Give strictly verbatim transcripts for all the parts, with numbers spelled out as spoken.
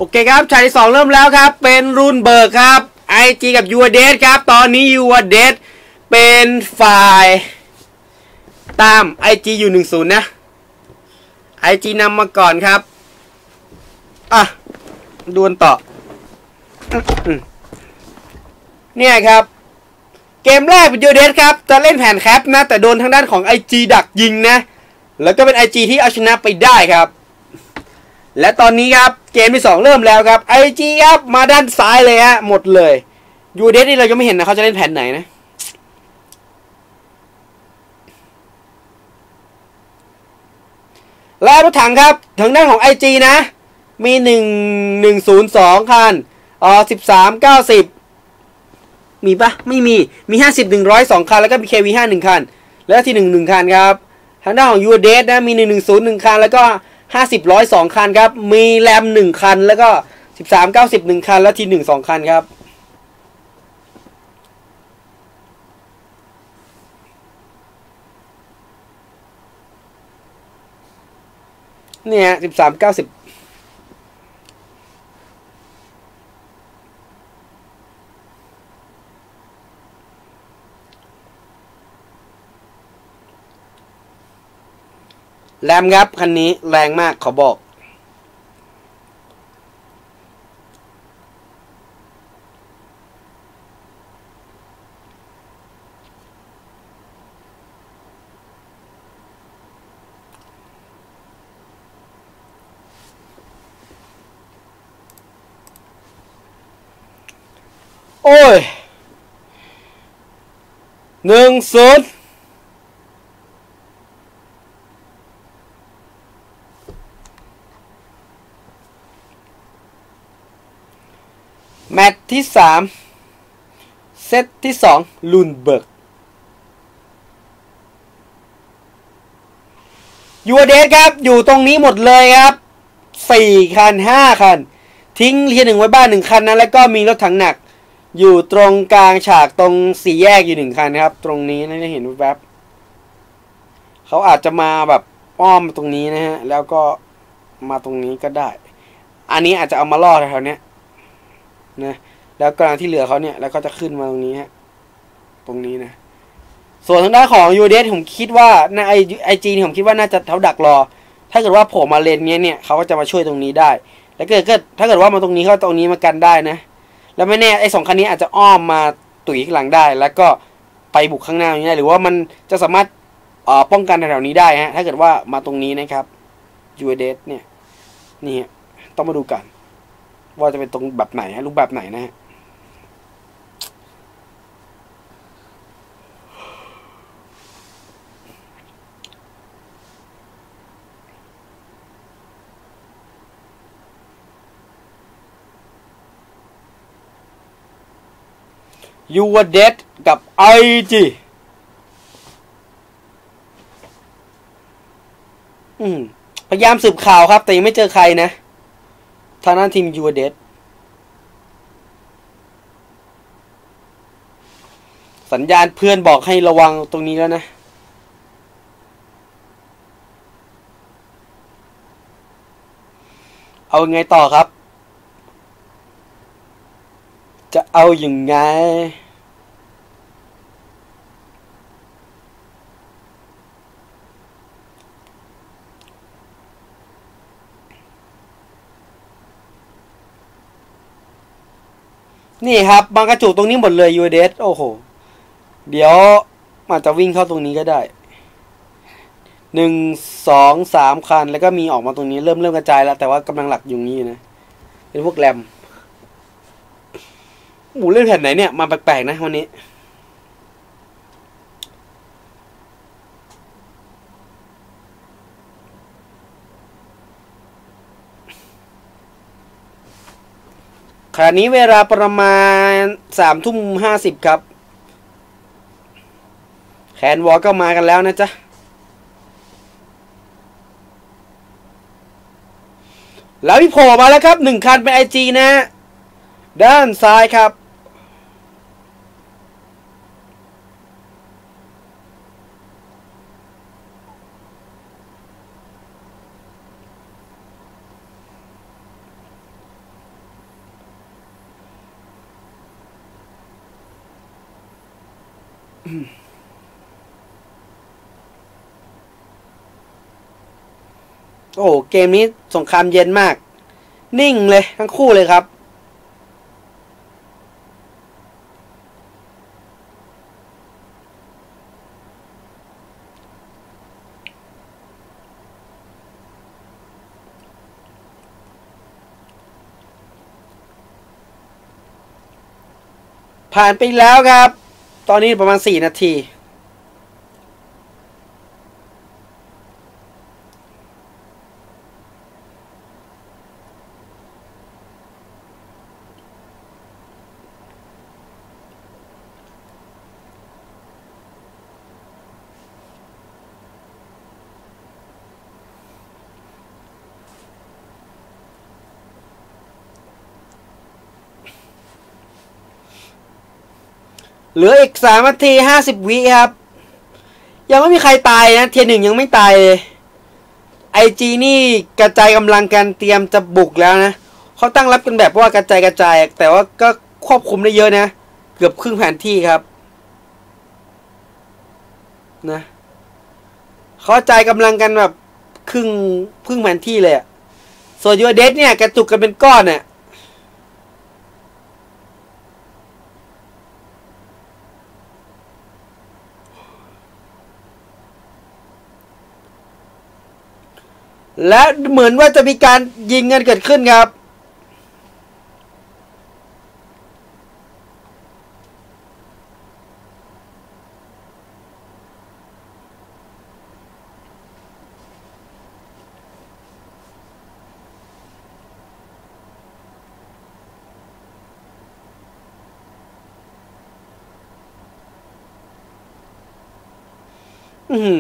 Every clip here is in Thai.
โอเคครับฉากที่สองเริ่มแล้วครับเป็นรุ่นเบิร์กครับ ไอ จี กับ ยู เดท ครับตอนนี้ ยู เดท เป็นฝ่ายตาม ไอ จี อยู่ หนึ่งศูนย์ นะ ไอ จี นำมาก่อนครับอ่ะดวลต่อเนี่ยครับเกมแรกเป็น ยู เดท ครับจะเล่นแผนแคปนะแต่โดนทางด้านของ ไอ จี ดักยิงนะแล้วก็เป็น ไอ จี ที่เอาชนะไปได้ครับและตอนนี้ครับเกมที่สองเริ่มแล้วครับ ไอ จี ครับมาด้านซ้ายเลยฮะหมดเลย ยู เดท นี่เราจะไม่เห็นนะเขาจะเล่นแผนไหนนะและรถถังครับทางด้านของ ไอ จี นะมีหนึ่ง หนึ่ง ศูนย์ สองคันอ๋อสิบสาม เก้าสิบมีปะไม่มีมีห้าสิบ หนึ่งร้อย สองคันแล้วก็มี เค วี ห้า หนึ่งคันแล้วที่หนึ่ง หนึ่งคันครับทางด้านของ ยู เดท นะมีหนึ่ง หนึ่ง ศูนย์ หนึ่งคันแล้วก็ห้าสิบ ร้อย สองคันครับมีแรมหนึ่งคันแล้วก็สิบสาม เก้าสิบ หนึ่งคันแล้วทีหนึ่ง สองคันครับเนี่ยสิบสาม เก้าสิบแรมครับคันนี้แรงมากขอบอกโอ้ยหนึ่งศูนย์แมตช์ที่สามเซตที่สองลุนเบิร์ก ยู เดท ครับอยู่ตรงนี้หมดเลยครับสี่คันห้าคันทิ้งเรียนหนึ่งไว้บ้านหนึ่งคันนะแล้วก็มีรถถังหนักอยู่ตรงกลางฉากตรงสี่แยกอยู่หนึ่งคันครับตรงนี้นะเห็นแวบเขาอาจจะมาแบบอ้อมตรงนี้นะฮะแล้วก็มาตรงนี้ก็ได้อันนี้อาจจะเอามาล่อแถวๆนี้นะแล้วกลางที่เหลือเขาเนี่ยแล้วก็จะขึ้นมาตรงนี้ฮะตรงนี้นะส่วนทางด้านของ ยู เดท ผมคิดว่าในไอไอจีผมคิดว่าน่าจะเขาดักรอถ้าเกิดว่าโผล่มาเลนเนี้ยเนี่ยเขาก็จะมาช่วยตรงนี้ได้แล้วเกิดก็ถ้าเกิดว่ามาตรงนี้เขาตรงนี้มากันได้นะแล้วไม่แน่ไอสองคันนี้อาจจะอ้อมมาตุ๋ยข้างหลังได้แล้วก็ไปบุกข้างหน้าอย่างนี้ได้หรือว่ามันจะสามารถเอ่อป้องกันแถวๆนี้ได้ฮะถ้าเกิดว่ามาตรงนี้นะครับ ยู เดท เนี่ยนี่ต้องมาดูกันว่าจะเป็นตรงแบบไหนฮะรูปแบบไหนนะฮะยู เดท กับ ไอ จี อืมพยายามสืบข่าวครับแต่ยังไม่เจอใครนะทางด้านทีม ยู เดท สัญญาณเพื่อนบอกให้ระวังตรงนี้แล้วนะเอาไงต่อครับจะเอาอย่างไงนี่ครับบางกระจุกตรงนี้หมดเลย ยู เดท โอ้โหเดี๋ยวอาจจะวิ่งเข้าตรงนี้ก็ได้หนึ่ง สอง สามคันแล้วก็มีออกมาตรงนี้เริ่มเริ่มกระจายแล้วแต่ว่ากำลังหลักอยู่นี้นะเป็นพวกแรมหมูเล่นแผ่นไหนเนี่ยมาแปลกๆนะวันนี้ขณะนี้เวลาประมาณสามทุ่มห้าสิบครับแคนวอลก็มากันแล้วนะจ๊ะแล้วพี่โผล่มาแล้วครับหนึ่งคันเป็น ไอ จี นะด้านซ้ายครับ นโอ้เกมนี้สงครามเย็นมากนิ่งเลยทั้งคู่เลยครับผ่านไปแล้วครับตอนนี้ประมาณสี่นาทีเหลืออีกสามนาทีห้าสิบวิครับยังไม่มีใครตายนะเทียร์หนึ่งยังไม่ตายเลยไอจีนี่กระจายกำลังกันเตรียมจะบุกแล้วนะเขาตั้งรับกันแบบว่ากระจายกระจายแต่ว่าก็ควบคุมได้เยอะนะเกือบครึ่งแผนที่ครับนะเขากระจายกำลังกันแบบครึ่งครึ่งแผนที่เลยส่วนยูเดสเนี่ยกระจุกกันเป็นก้อนเนี่ยและเหมือนว่าจะมีการยิงกันเกิดขึ้นครับอืม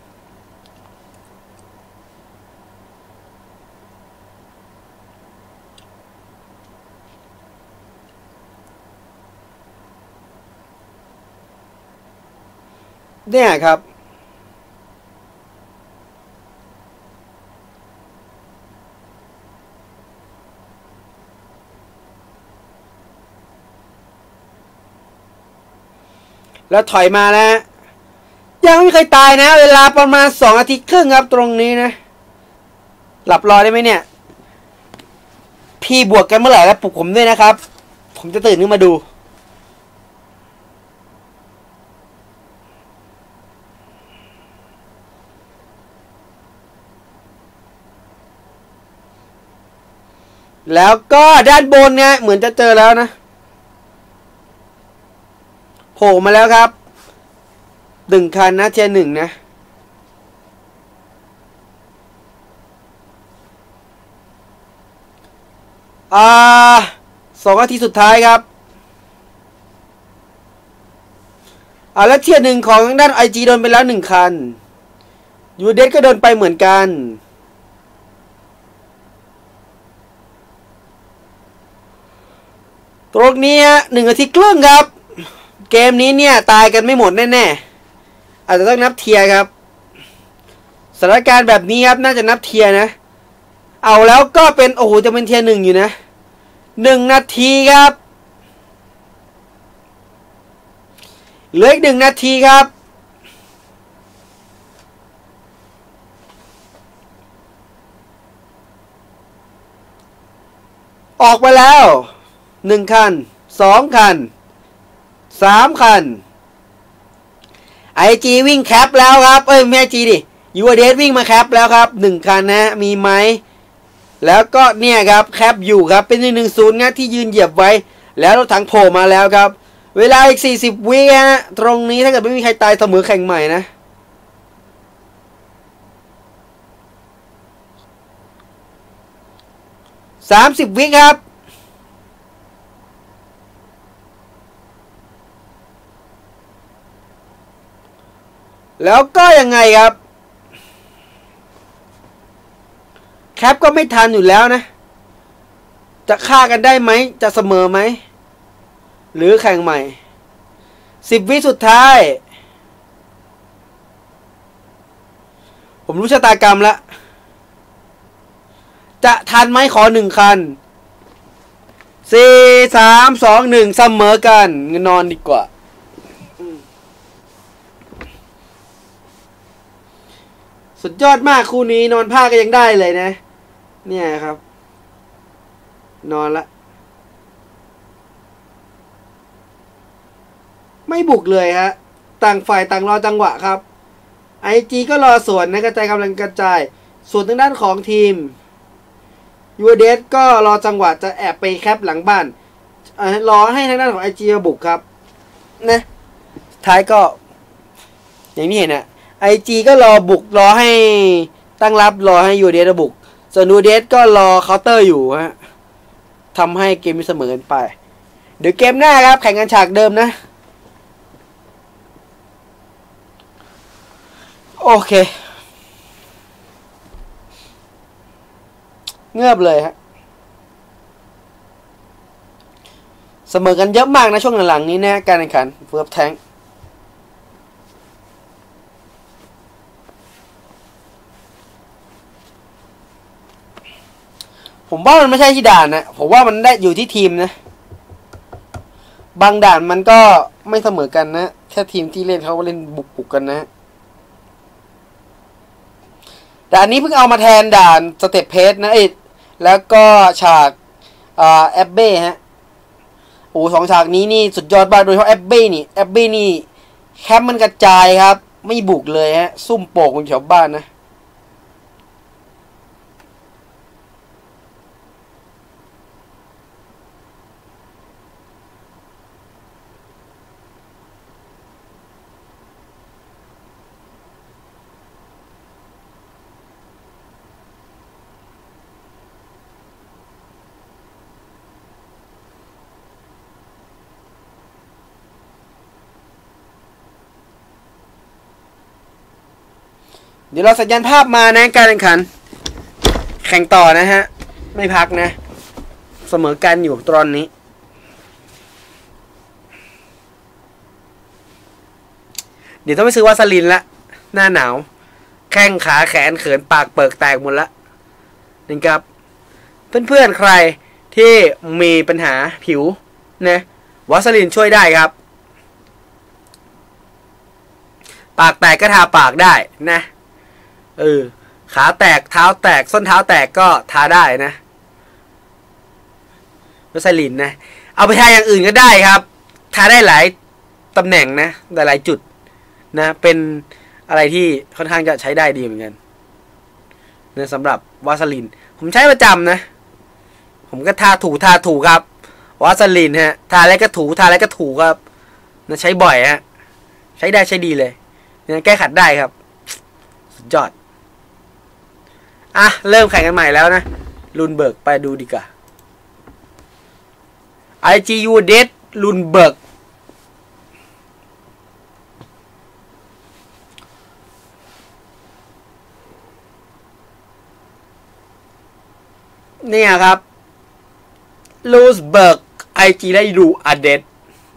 เนี่ยครับแล้วถอยมาแล้วยังไม่มีใครตายนะเวลาประมาณสองนาทีครึ่งครับตรงนี้นะหลับรอได้ไหมเนี่ยพี่บวกกันเมื่อไหร่แล้วปลุกผมด้วยนะครับผมจะตื่นขึ้นมาดูแล้วก็ด้านบนเนี่ยเหมือนจะเจอแล้วนะโผล่มาแล้วครับหนึ่งคันนะเทียร์หนึ่งนะอ่าสองนาทีสุดท้ายครับอ่าแล้วเทียร์หนึ่งของด้านไอจีโดนไปแล้วหนึ่งคันยูเดสก็โดนไปเหมือนกันตรงนี้หนึ่งนาทีครึ่งครับเกมนี้เนี่ยตายกันไม่หมดแน่ๆอาจจะต้องนับเทียร์ครับสถานการณ์แบบนี้ครับน่าจะนับเทียร์นะเอาแล้วก็เป็นโอ้โหจะเป็นเทียร์หนึ่งอยู่นะหนึ่งนาทีครับเหลืออีกหนึ่งนาทีครับออกมาแล้วหนึ่งคันสองคันสามคันไอจีวิ่งแคปแล้วครับเอ้ยไม่ไอจีดิยูเดสวิ่งมาแคปแล้วครับหนึ่งคันนะมีไหมแล้วก็เนี่ยครับแคปอยู่ครับเป็นหนึ่งหนึ่งศูนย์นะที่ยืนเหยียบไว้แล้วรถถังโผล่มาแล้วครับเวลาอีกสี่สิบวิฮะตรงนี้ถ้าเกิดไม่มีใครตายเสมอแข่งใหม่นะสามสิบวิครับแล้วก็ยังไงครับแคปก็ไม่ทันอยู่แล้วนะจะฆ่ากันได้ไหมจะเสมอไหมหรือแข่งใหม่สิบวิสุดท้ายผมรู้ชะตากรรมแล้วจะทันไหมขอหนึ่งคันสี่สามสองหนึ่งเสมอกันนอนดีกว่าสุดยอดมากคู่นี้นอนผ้าก็ยังได้เลยนะเนี่ยครับนอนละไม่บุกเลยฮะต่างฝ่ายต่างรอจังหวะครับไอจีก็รอส่วนนะกระจายกำลังกระจายส่วนทางด้านของทีมยูเดสก็รอจังหวะจะแอบไปแคปหลังบ้านรอให้ทางด้านของไอจีมาบุกครับนะท้ายก็อย่างนี้เห็นนะไอจีก็รอบุกรอให้ตั้งรับรอให้ยูเดสบุกส่วนยูเดสก็รอเคาน์เตอร์อยู่ฮะทำให้เกมเสมอกันไปเดี๋ยวเกมหน้าครับแข่งกันฉากเดิมนะโอเคเงือบเลยฮะเสมอกันเยอะมากนะช่วงหลังๆนี้นะการแข่งขันเฟิร์ฟแทงผมว่ามันไม่ใช่ที่ด่านนะผมว่ามันได้อยู่ที่ทีมนะบางด่านมันก็ไม่เสมอกันนะแค่ทีมที่เล่นเขาเล่นบุกๆกันนะด่านนี้เพิ่งเอามาแทนด่านสเต็ปเพสนะเอ็ดแล้วก็ฉากอ่าแอบเบ้ฮะโอ้สองฉากนี้นี่สุดยอดมากโดยเฉพาะแอบเบ้นี่แอบเบ้นี่แคมป์มันกระจายครับไม่บุกเลยฮะซุ่มโป่งบนแถวบ้านนะเดี๋ยวเราสัญญาณภาพมานะการแข่งขันแข่งต่อนะฮะไม่พักนะเสมอกันอยู่ตอนนี้เดี๋ยวต้องไปซื้อวาสลินละหน้าหนาวแข้งขาแขนเขินปากเปิกแตกหมดละนี่ครับเพื่อนๆใครที่มีปัญหาผิวนะวาสลินช่วยได้ครับปากแตกก็ทาปากได้นะเออขาแตกเท้าแตกส้นเท้าแตกก็ทาได้นะวาสลินนะเอาไปทาอย่างอื่นก็ได้ครับทาได้หลายตำแหน่งนะหลายๆจุดนะเป็นอะไรที่ค่อนข้างจะใช้ได้ดีเหมือนกันนะสำหรับวาสลินผมใช้ประจำนะผมก็ทาถูทาถูครับวาสลินฮะทาอะไรก็ถูทาอะไรก็ถูครับนะใช้บ่อยฮะใช้ได้ใช้ดีเลยนะแก้ขัดได้ครับสุดยอดอ่ะเริ่มแข่งกันใหม่แล้วนะลุนเบิร์กไปดูดีกว่า ไอ จี ยู เดสลุนเบิร์กเนี่ยครับลูสเบิร์ก ไอ จี ได้ดูอเดส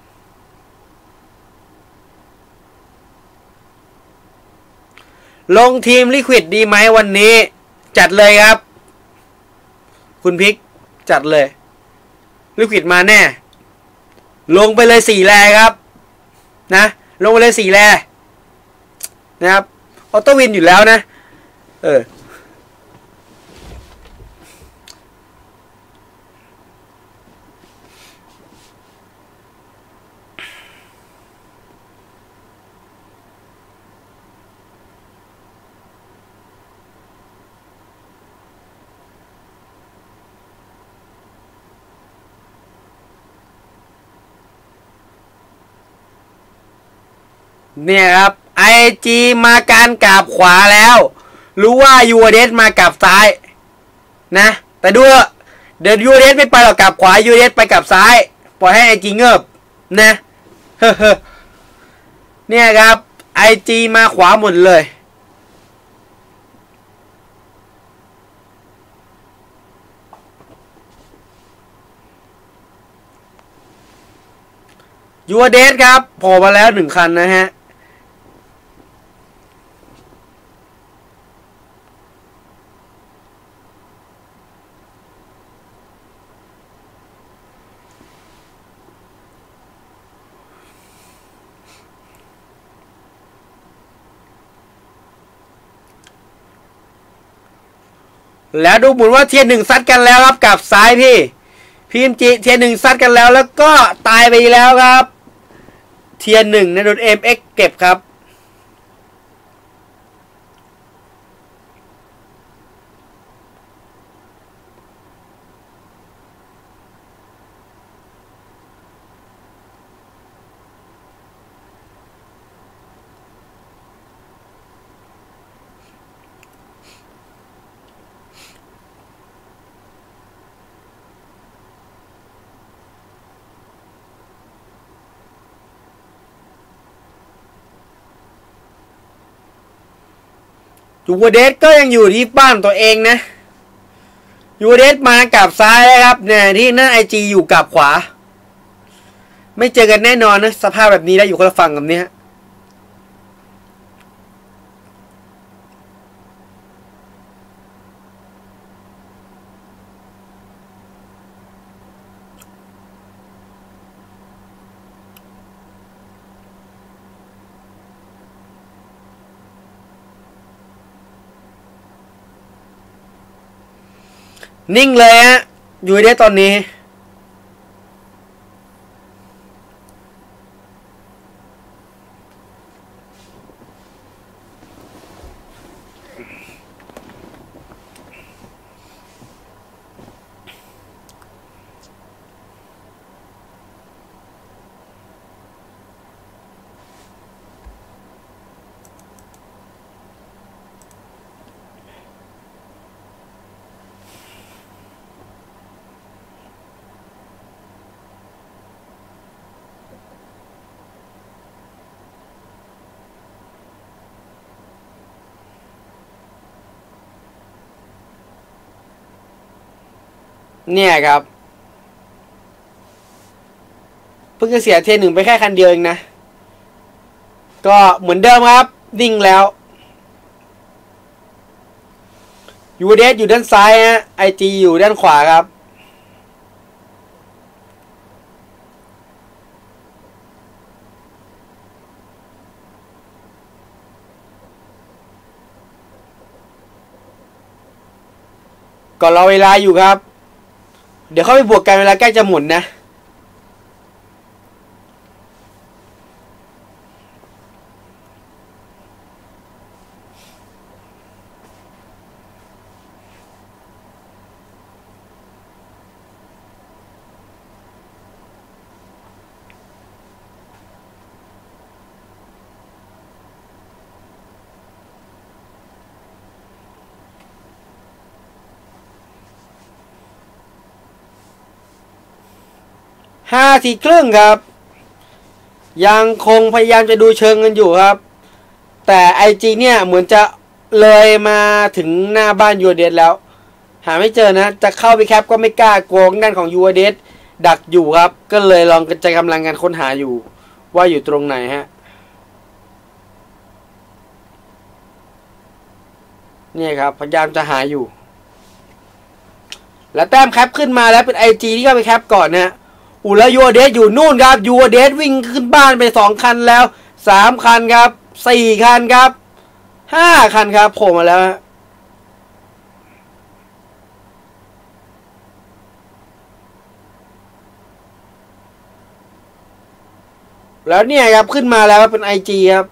ลงทีมลิควิดดีไหมวันนี้จัดเลยครับคุณพิกจัดเลยลิควิดมาแน่ลงไปเลยสี่แรครับนะลงไปเลยสี่แรนะครับออโต้วินอยู่แล้วนะเออเนี่ยครับ ไอ จี มาการกราบขวาแล้วรู้ว่ายูเดสมากราบซ้ายนะแต่ดูเดี๋ยวยูเดสไม่ไปหรอกกราบขวายูเดสไปกราบซ้ายปล่อยให้ ไอ จี เงิบนะเฮ้อเนี่ยครับ ไอ จี มาขวาหมดเลยยูเดสครับโผล่มาแล้วหนึ่งคันนะฮะแล้วดูเหมือนว่าเทียร์หนึ่งซัดกันแล้วครับกับซ้ายพี่พีเอ็มจีเทียร์หนึ่งซัดกันแล้วแล้วก็ตายไปแล้วครับเทียร์หนึ่งนะโดนเอ็มเอ็กเก็บครับยูเวเดสก็ยังอยู่ที่บ้านตัวเองนะยูเวเดสมากับซ้ายนะครับเนี่ยที่นั่นไอจีอยู่กับขวาไม่เจอกันแน่นอนนะสภาพแบบนี้แล้วอยู่คนละฝั่งกับเนี้ยนิ่งเลยฮะอยู่ได้ตอนนี้เนี่ยครับเพิ่งจะเสียเทหนึ่งไปแค่คันเดียวเองนะก็เหมือนเดิมครับนิ่งแล้วยูเดสอยู่ด้านซ้ายฮะไอจีอยู่ด้านขวาครับก็รอเวลาอยู่ครับเดี๋ยวเข้าไปบวกกันเวลาใกล้จะหมุนนะห้าทีครึ่งครับยังคงพยายามจะดูเชิงกันอยู่ครับแต่ไอจีเนี่ยเหมือนจะเลยมาถึงหน้าบ้านยูเดสแล้วหาไม่เจอนะจะเข้าไปแคปก็ไม่กล้าโกงด้านของยูเดสดักอยู่ครับก็เลยลองกระจายกำลังกันค้นหาอยู่ว่าอยู่ตรงไหนฮะนี่ครับพยายามจะหาอยู่แล้วแต้มแคปขึ้นมาแล้วเป็นไอจีที่เข้าไปแคปก่อนนะอูแล้วยูเดสอยู่นู่นครับยูเดสวิ่งขึ้นบ้านไปสองคันแล้วสามคันครับสี่คันครับห้าคันครับโผล่มาแล้วแล้วเนี่ยครับขึ้นมาแล้วเป็นไอจีครับ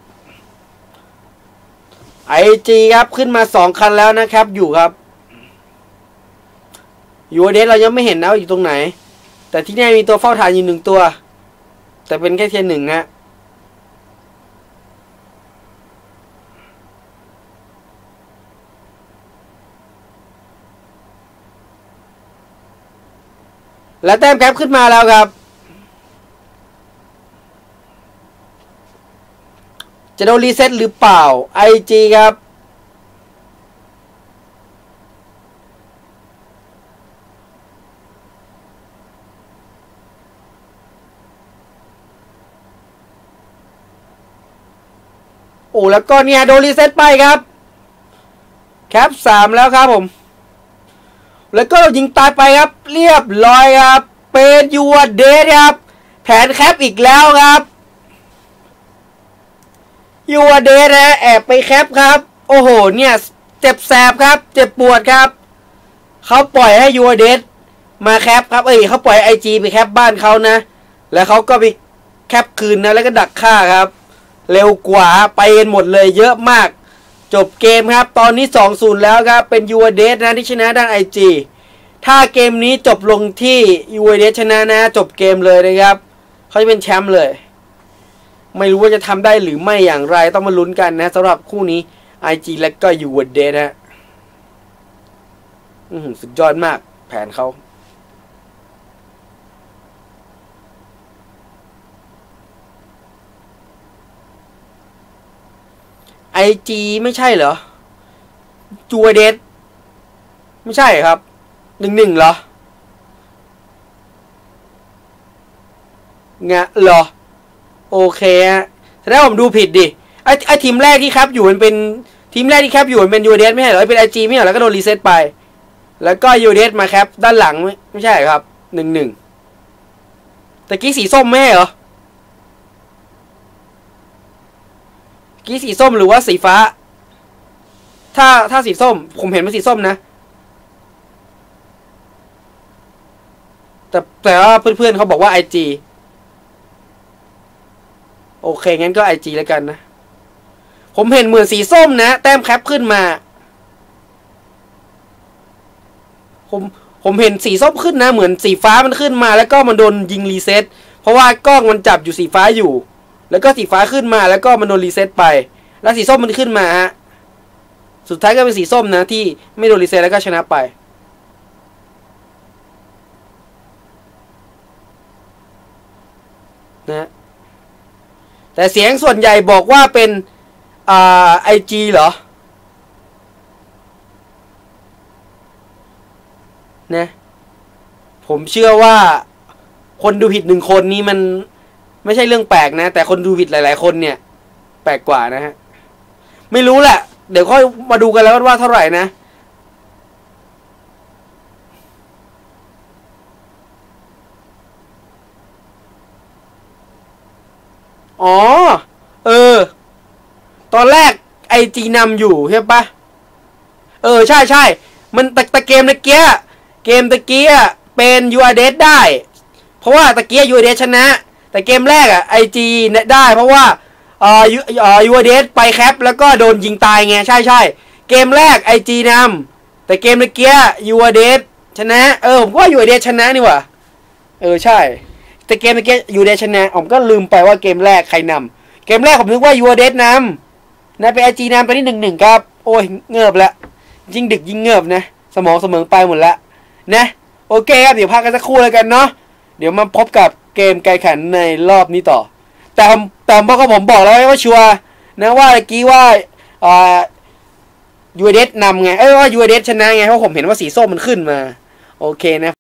ไอจีครับขึ้นมาสองคันแล้วนะครับอยู่ครับยูเดสเรายังไม่เห็นนะอยู่ตรงไหนแต่ที่นี่มีตัวเฝ้าฐานอยู่หนึ่งตัวแต่เป็นแค่เทียนหนึ่งนะและแต้มแคปขึ้นมาแล้วครับจะโดนรีเซ็ตหรือเปล่า ไอ จี ครับโอ้แล้วก็เนี่ยโดนรีเซ็ตไปครับแคปสามแล้วครับผมแล้วก็ยิงตายไปครับเรียบร้อยครับเป็นยูเดสครับแผนแคปอีกแล้วครับยูเดสนะแอบไปแคปครับโอ้โหเนี่ยเจ็บแสบครับเจ็บปวดครับเขาปล่อยให้ยูเดสมาแคปครับเอ้ยเขาปล่อยไอจีไปแคปบ้านเขานะแล้วเขาก็ไปแคปคืนนะแล้วก็ดักฆ่าครับเร็วกว่าไปกันหมดเลยเยอะมากจบเกมครับตอนนี้ สองศูนย์ แล้วครับเป็นยูเดสนะที่ชนะด้าน ไอ จี ถ้าเกมนี้จบลงที่ยูเดสชนะนะจบเกมเลยนะครับเขาจะเป็นแชมป์เลยไม่รู้ว่าจะทำได้หรือไม่อย่างไรต้องมาลุ้นกันนะสำหรับคู่นี้ ไอ จี และก็ยูเดสนะสุดยอดมากแผนเขาไอจีไม่ใช่เหรอจูเดสไม่ใช่ครับหนึ่งหนึ่งเหรองะเหรอโอเคฮะแสดงผมดูผิดดิไอไอทีมแรกที่ครับอยู่มันเป็นทีมแรกที่แคปอยู่มันเป็นยูเดสไม่ใช่เหรอเป็นไอจีไม่ใช่เหรอแล้วก็โดนรีเซ็ตไปแล้วก็ยูเดสมาแคปด้านหลังไม่ไม่ใช่ครับหนึ่งหนึ่งแต่กี้สีส้มไม่เหรอกี้สีส้มหรือว่าสีฟ้าถ้าถ้าสีส้มผมเห็นเป็นสีส้มนะแต่แต่ว่าเพื่อนๆเขาบอกว่า ไอ จี โอเคงั้นก็ ไอ จี แล้วกันนะผมเห็นเหมือนสีส้มนะแต้มแคปขึ้นมาผมผมเห็นสีส้มขึ้นนะเหมือนสีฟ้ามันขึ้นมาแล้วก็มันโดนยิงรีเซ็ตเพราะว่ากล้องมันจับอยู่สีฟ้าอยู่แล้วก็สีฟ้าขึ้นมาแล้วก็มันโดนรีเซ็ตไปแล้วสีส้มมันขึ้นมาฮะสุดท้ายก็เป็นสีส้มนะที่ไม่โดนรีเซ็ตแล้วก็ชนะไปนะแต่เสียงส่วนใหญ่บอกว่าเป็นอ่าไอจีเหรอนะผมเชื่อว่าคนดูผิดหนึ่งคนนี้มันไม่ใช่เรื่องแปลกนะแต่คนดูผิดหลายๆคนเนี่ยแปลกกว่านะฮะไม่รู้แหละเดี๋ยวค่อยมาดูกันแล้วว่าเท่าไหร่นะอ๋อเออตอนแรกไอจีนำอยู่ใช่ปะเออใช่ใช่มันตะตะเกมตะเกียเกมตะเกียเป็นยูเดสได้เพราะว่าตะเกียยูเดสชนะแต่เกมแรกอะไอจีได้เพราะว่าเอ่อยูเอ่อยูเดสไปแคปแล้วก็โดนยิงตายไงใช่ใช่เกมแรกไอจีนำแต่เกมตะเกียยูเดสชนะเออผมว่ายูเดสชนะนี่หว่าเออใช่แต่เกมตะเกียยูเดสชนะผมก็ลืมไปว่าเกมแรกใครนำเกมแรกผมนึกว่ายูเดสนำนะเป็นไอจีนำตอนนี้หนึ่งหนึ่งครับโอ้ยเงือบละยิ่งดึกยิ่งเงือบนะสมองเสมองไปหมดละนะโอเคครับเดี๋ยวพักกันสักครู่แล้วกันเนาะเดี๋ยวมาพบกับเกมไกลขันในรอบนี้ต่อแต่แต่พอก็ผมบอกแล้วว่าชัวร์นะว่าเมื่อกี้ว่าอ่ายูเดสนำไงเอ้ยว่ายูเดสชนะไงเพราะผมเห็นว่าสีส้มมันขึ้นมาโอเคนะ